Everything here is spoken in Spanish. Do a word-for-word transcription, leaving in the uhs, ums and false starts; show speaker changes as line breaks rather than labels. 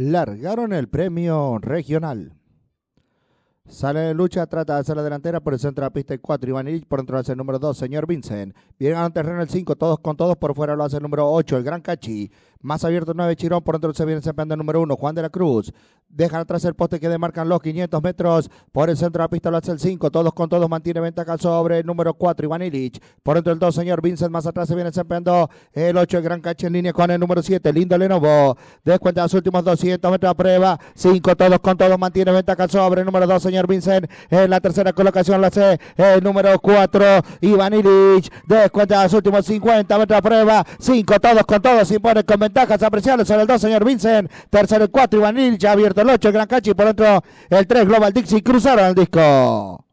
largaron el premio regional. Sale de lucha, trata de hacer la delantera por el centro de la pista el cuatro, Iván Illich, por dentro hace el número dos, señor Vincent. Viene a un terreno el cinco, todos con todos, por fuera lo hace el número ocho, el Gran Cachi. Más abierto el nueve, Chirón, por dentro se viene cepillando el número uno, Juan de la Cruz. Dejan atrás el poste que demarcan los quinientos metros, por el centro de la pista lo hace el cinco, todos con todos, mantiene ventaja sobre el número cuatro, Iván Illich. Por dentro el dos, señor Vincent, más atrás se viene cepillando el ocho, el Gran Cachi en línea con el número siete, Lindo Lenovo. Descuenta los últimos doscientos metros a prueba, cinco, todos con todos, mantiene ventaja sobre el número dos, señor Vincent. En la tercera colocación la hace el número cuatro, Iván Illich. Descuenta los últimos cincuenta metros a prueba. cinco, todos con todos, se impone con ventajas apreciables sobre el dos, señor Vincent. Tercero el cuatro, Iván Illich. Ya abierto el ocho, el Gran Cachi. Por dentro el tres, Global Dixie. Cruzaron el disco.